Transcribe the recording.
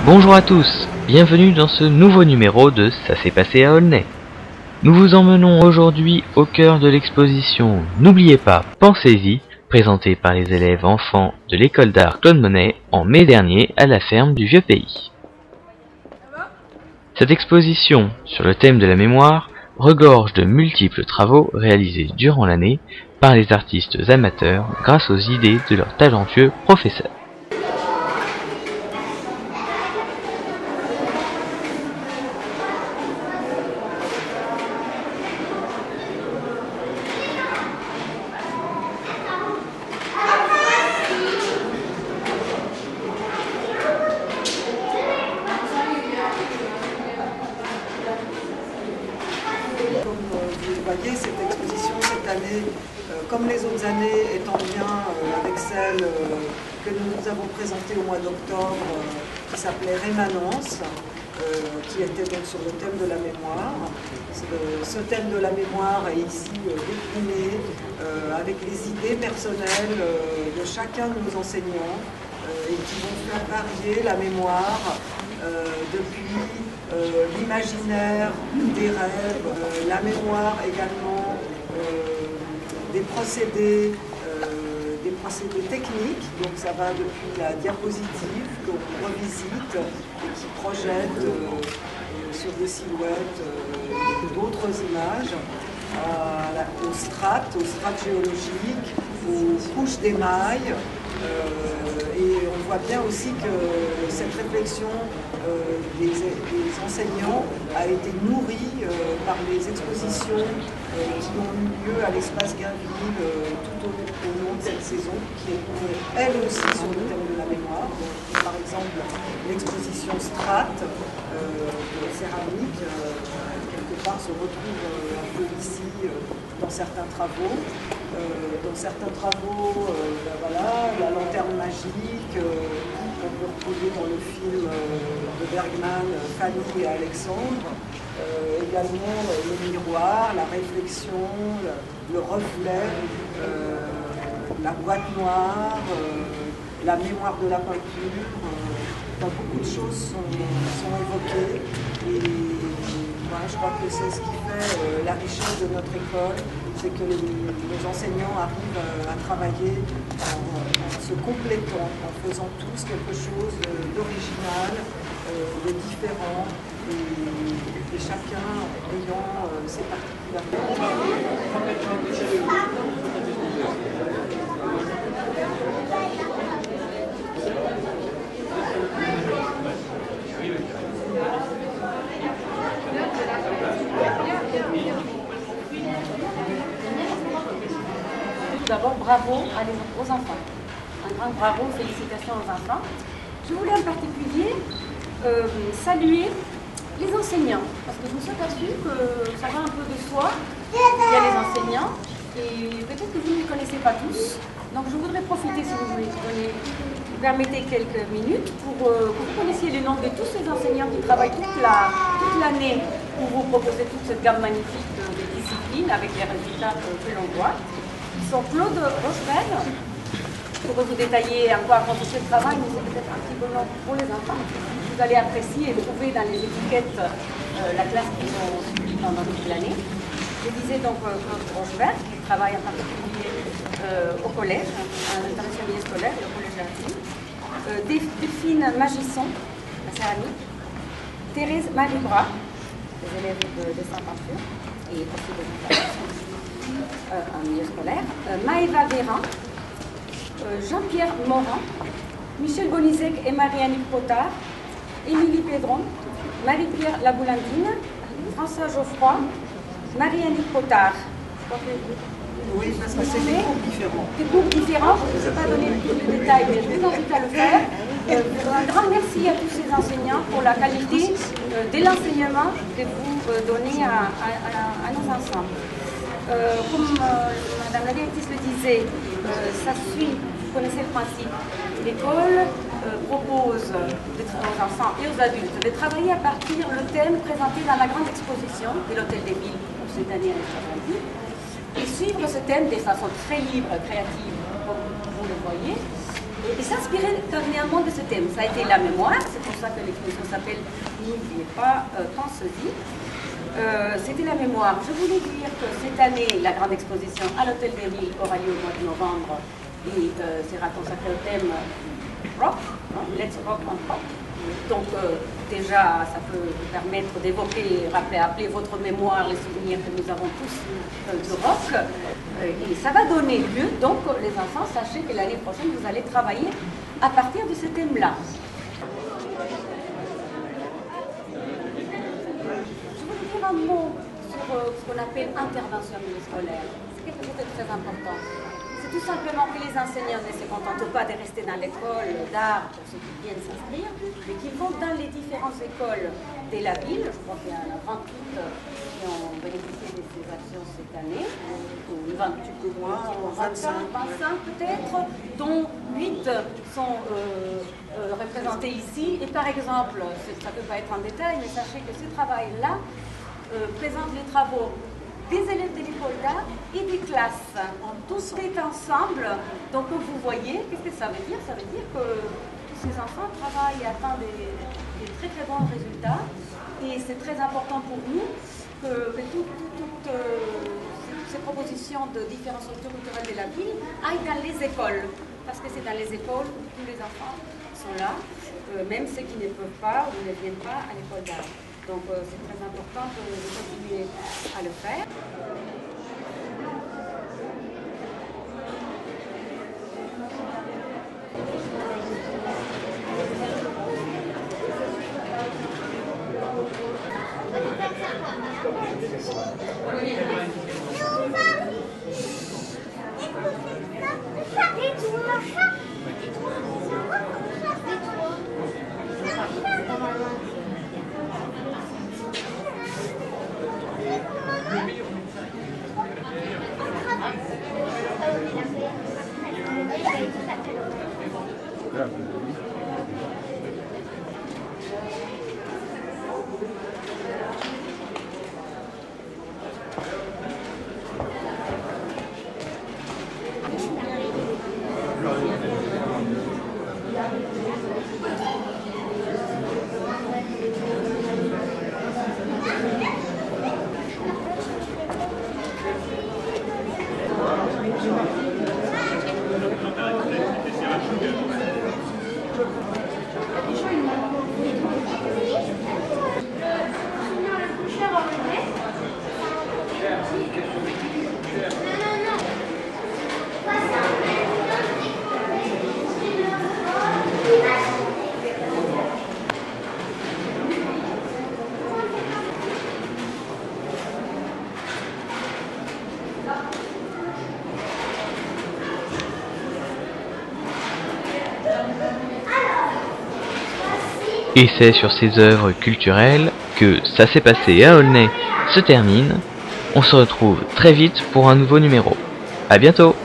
Bonjour à tous, bienvenue dans ce nouveau numéro de Ça s'est passé à Aulnay. Nous vous emmenons aujourd'hui au cœur de l'exposition N'oubliez pas, pensez-y, présentée par les élèves enfants de l'école d'art Claude Monet en mai dernier à la ferme du Vieux Pays. Cette exposition, sur le thème de la mémoire, regorge de multiples travaux réalisés durant l'année par les artistes amateurs grâce aux idées de leurs talentueux professeurs. Vous voyez, cette exposition cette année, comme les autres années, est en lien avec celle que nous avons présentée au mois d'octobre, qui s'appelait Rémanence, qui était donc sur le thème de la mémoire. Ce thème de la mémoire est ici décliné avec les idées personnelles de chacun de nos enseignants et qui vont faire varier la mémoire depuis l'imaginaire des rêves, la mémoire également des procédés techniques. Donc ça va depuis la diapositive qu'on revisite et qui projette sur des silhouettes d'autres images, aux strates géologiques, aux couches d'émail. Et on voit bien aussi que cette réflexion des enseignants a été nourrie par les expositions qui ont eu lieu à l'espace Gainville tout au long de cette saison, qui est elle aussi sur le thème de la mémoire. Donc, par exemple, l'exposition Strate de céramique, quelque part, se retrouve un peu ici dans certains travaux. Voilà, la lanterne magique qu'on peut retrouver dans le film de Bergman, Fanny et Alexandre. Également le miroir, la réflexion, le reflet, la boîte noire, la mémoire de la peinture. Beaucoup de choses sont évoquées. Et je crois que c'est ce qui fait la richesse de notre école, c'est que nos enseignants arrivent à travailler en se complétant, en faisant tous quelque chose d'original, de différent, et chacun ayant ses particularités. Tout d'abord, bravo aux enfants. Un grand bravo, félicitations aux enfants. Je voulais en particulier saluer les enseignants, parce que je me suis aperçue que ça va un peu de soi. Il y a les enseignants, et peut-être que vous ne les connaissez pas tous. Donc je voudrais profiter, si vous vous permettez quelques minutes, pour que vous connaissiez les noms de tous ces enseignants qui travaillent toute l'année pour vous proposer toute cette gamme magnifique de disciplines avec les résultats que l'on voit. Ils sont Claude Rochebel. Je pourrais vous détailler encore comment c'est le travail, mais c'est peut-être un petit peu long pour les enfants. Vous allez apprécier et trouver dans les étiquettes la classe qu'ils ont suivie pendant toute l'année. Je disais donc Claude Rochebel, qui travaille en particulier au collège, à l'international scolaire et au collège d'Artine. Delphine Magisson, la céramique. Thérèse Marie-Bras, les élèves de Saint-Peinture et aussi de en milieu scolaire. Maëva Véran, Jean-Pierre Morin, Michel Bonizek et Marie-Annick Potard, Émilie Pédron, Marie-Pierre Laboulandine, François Geoffroy, Marie-Annick Potard. Oui, parce que c'est des groupes différents. Des groupes différents, je ne sais pas donner tous les détails, mais je vous invite à le faire. Un grand merci à tous ces enseignants pour la qualité de l'enseignement que vous donnez à nos enfants. Comme Madame la directrice le disait, ça suit, vous connaissez le principe. L'école propose aux enfants et aux adultes de travailler à partir du thème présenté dans la grande exposition de l'Hôtel des Villes pour cette année à l'École et suivre ce thème de façon très libre, créative, comme vous le voyez. et s'inspirer carrément de ce thème. Ça a été la mémoire, c'est pour ça que l'exposition s'appelle N'oubliez pas, pensez-y. C'était la mémoire. Je voulais dire que cette année, la grande exposition à l'Hôtel des Villes aura lieu au mois de novembre et sera consacrée au thème rock, Let's Rock on Rock. Donc déjà, ça peut vous permettre d'évoquer, appeler votre mémoire les souvenirs que nous avons tous du rock. Et ça va donner lieu, donc les enfants, sachez que l'année prochaine, vous allez travailler à partir de ce thème-là. Un mot sur ce qu'on appelle intervention scolaire. C'est quelque chose de très important. C'est tout simplement que les enseignants ne se contentent pas de rester dans l'école d'art pour ceux qui viennent s'inscrire, mais qu'ils vont dans les différentes écoles de la ville. Je crois qu'il y en a 28 qui ont bénéficié de ces actions cette année, ou 28 que moi, 25 peut-être, dont 8 sont représentés ici. Et par exemple, ça ne peut pas être en détail, mais sachez que ce travail-là présente les travaux des élèves de l'école d'art et des classes. Tous est ensemble. Donc vous voyez, qu'est-ce que ça veut dire? Ça veut dire que tous ces enfants travaillent et atteignent des très très bons résultats. Et c'est très important pour nous que toutes ces propositions de différentes structures culturelles de la ville aillent dans les écoles. Parce que c'est dans les écoles où tous les enfants sont là, même ceux qui ne peuvent pas ou ne viennent pas à l'école d'art. Donc c'est très important de continuer à le faire. Et c'est sur ces œuvres culturelles que Ça s'est passé à Aulnay se termine. On se retrouve très vite pour un nouveau numéro. À bientôt!